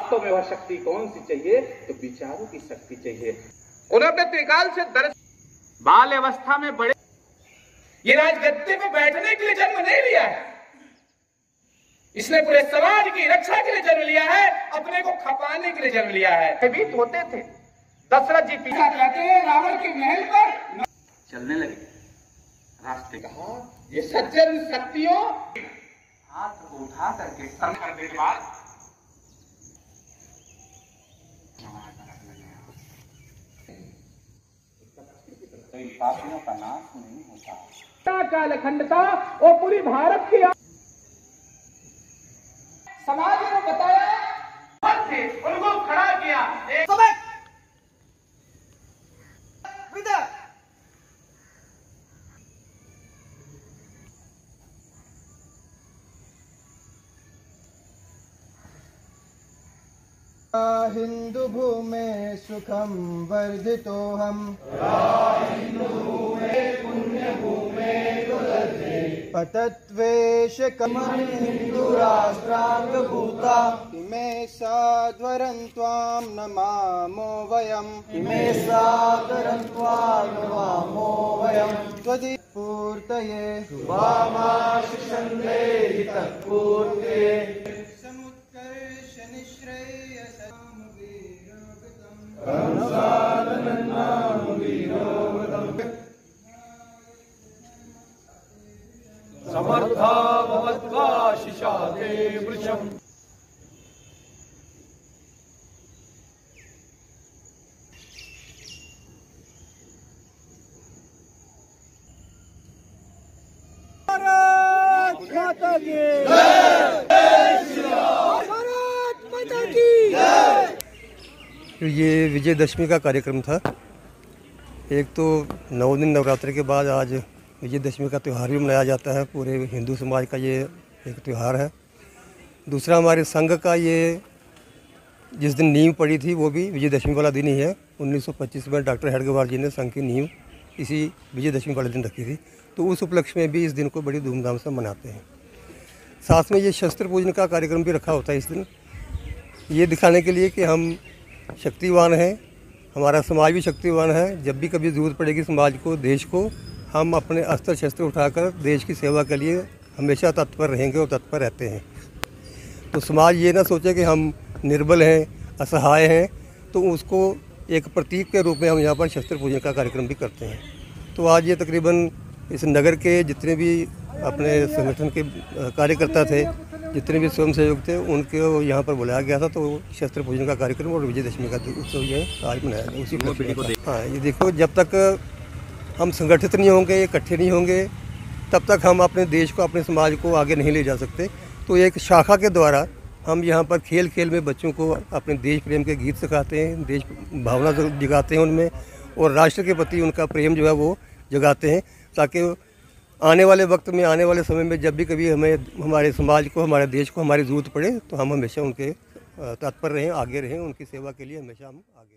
वास्तव में वह शक्ति कौन सी चाहिए? तो विचारों की शक्ति चाहिए। उन्होंने त्रिकाल से बाल अवस्था में बड़े ये राजगद्दी पे बैठने के लिए जन्म नहीं लिया है, इसने पूरे समाज की रक्षा के लिए जन्म लिया है, अपने को खपाने के लिए जन्म लिया है। भयभीत होते थे। दशरथ जी पीछा जाते हैं रावण के महल पर, चलने लगे रास्ते। कहा ये सज्जन शक्तियों हाथ को उठा करके सर करने के बाद तो इन पापियों का नाश नहीं होता। कालखंडता और पूरी भारत की समाज ने बताया थे, उनको खड़ा किया। हिंदू भूमे सुखम वर्धितो हम पतत्वेश हिंदू राष्ट्रांगभूता इमे साध्वरं त्वां नमामो वयम् त्वदीपूर्तये शुभामाशिषं हितपूर्ते समुत्कर्ष समर्था भवत्वा शिशाते वृषम्। भारत माता की भारत माता की। ये विजयदशमी का कार्यक्रम था। एक तो 9 दिन नवरात्रि के बाद आज विजयदशमी का त्यौहार भी मनाया जाता है। पूरे हिंदू समाज का ये एक त्यौहार है। दूसरा हमारे संघ का ये जिस दिन नींव पड़ी थी वो भी विजयदशमी वाला दिन ही है। 1925 में डॉक्टर हेडगेवार जी ने संघ की नींव इसी विजयदशमी वाले दिन रखी थी, तो उस उपलक्ष्य में भी इस दिन को बड़ी धूमधाम से मनाते हैं। साथ में ये शस्त्र पूजन का कार्यक्रम भी रखा होता है इस दिन, ये दिखाने के लिए कि हम शक्तिवान हैं, हमारा समाज भी शक्तिवान है। जब भी कभी ज़रूरत पड़ेगी समाज को, देश को, हम अपने अस्त्र शस्त्र उठाकर देश की सेवा के लिए हमेशा तत्पर रहेंगे और तत्पर रहते हैं। तो समाज ये ना सोचे कि हम निर्बल हैं, असहाय हैं, तो उसको एक प्रतीक के रूप में हम यहाँ पर शस्त्र पूजन का कार्यक्रम भी करते हैं। तो आज ये तकरीबन इस नगर के जितने भी अपने संगठन के कार्यकर्ता थे, जितने भी स्वयंसेवक थे, उनको यहाँ पर बुलाया गया था। तो शस्त्र पूजन का कार्यक्रम और विजयदशमी का उत्सव ये आज मनाया गया उसी को। हाँ, ये देखो, जब तक हम संगठित नहीं होंगे, इकट्ठे नहीं होंगे, तब तक हम अपने देश को, अपने समाज को आगे नहीं ले जा सकते। तो एक शाखा के द्वारा हम यहाँ पर खेल खेल में बच्चों को अपने देश प्रेम के गीत सिखाते हैं, देश भावना जगाते हैं उनमें, और राष्ट्र के प्रति उनका प्रेम जो है वो जगाते हैं, ताकि आने वाले वक्त में, आने वाले समय में जब भी कभी हमें, हमारे समाज को, हमारे देश को हमारी ज़रूरत पड़े, तो हम हमेशा उनके तत्पर रहें, आगे रहें, उनकी सेवा के लिए हमेशा हम आगे